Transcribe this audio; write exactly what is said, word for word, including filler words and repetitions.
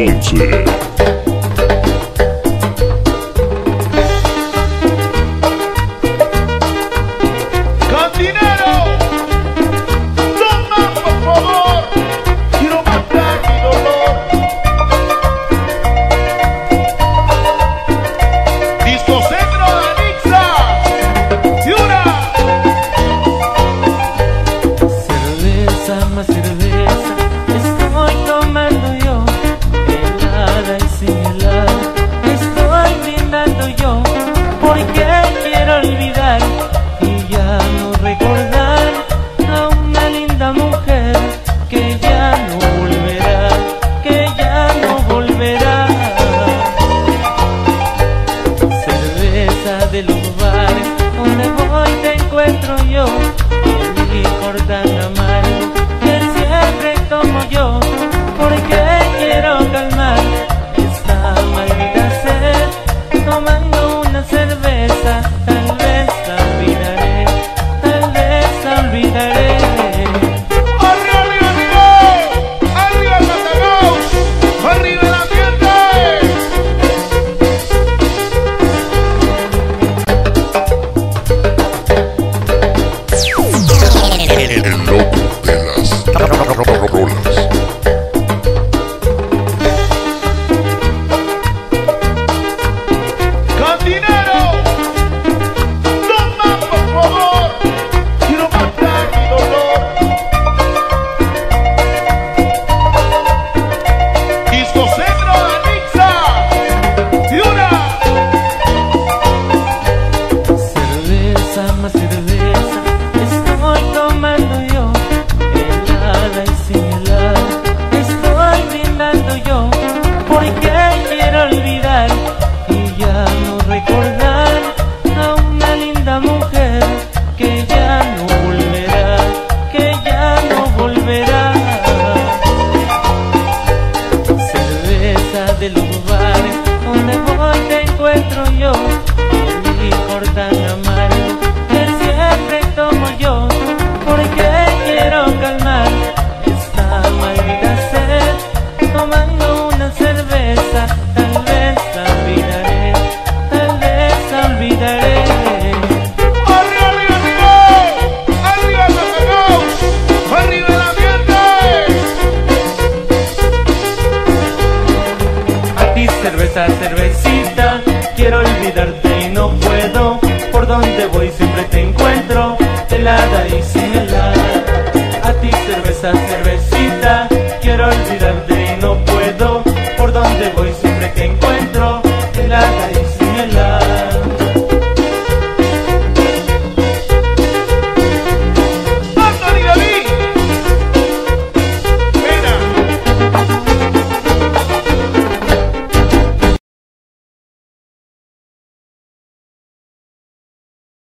Ponce. De los bares donde voy te encuentro yo, el licor tan amargo que siempre tomo yo, porque quiero calmar esta maldita sed, tomando una cerveza, tal vez la olvidaré, tal vez la olvidaré. De los bares donde voy te encuentro yo, el licor tan amargo que siempre tomo yo, porque quiero calmar esta maldita sed, tomando una cerveza, tal vez la olvidaré, tal vez la olvidaré. Cerveza, cervecita, quiero olvidarte y no puedo.